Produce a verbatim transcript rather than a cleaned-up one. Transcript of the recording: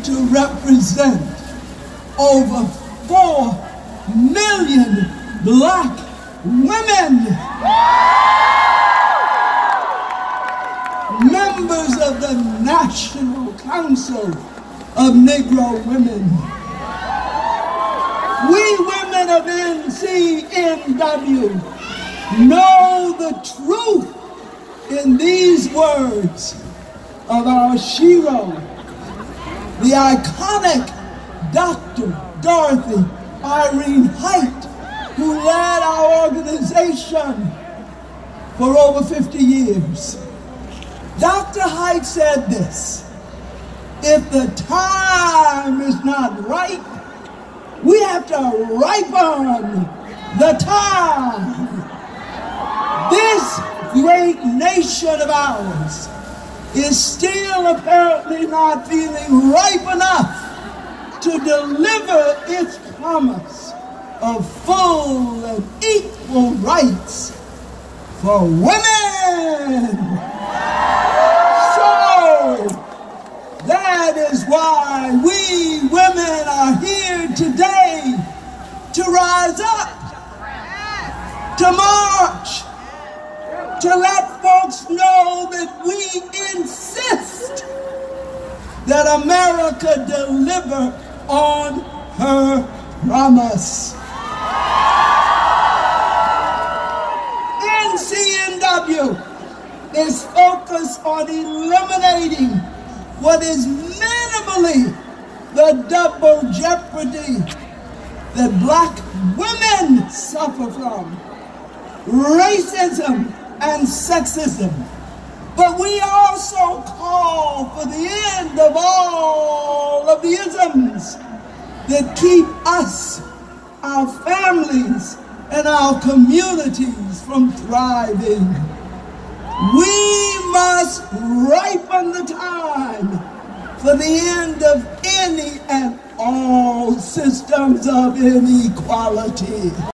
to represent over four million black women, members of the National Council of Negro Women. We women of N C N W know the truth in these words of our shero, the iconic Doctor Dorothy Irene Height, who led our organization for over fifty years. Doctor Height said this: if the time is not right, we have to ripen the time. This great nation of ours is still apparently not feeling ripe enough to deliver its promise of full and equal rights for women. So that is why we women are here today to rise up, to march, to let folks know that we insist that America deliver on her promise. N C N W is focused on eliminating what is minimally the double jeopardy that black women suffer from: racism and sexism. But we also call for the end of all of the isms that keep us, our families, and our communities from thriving. We must ripen the time for the end of any and all systems of inequality.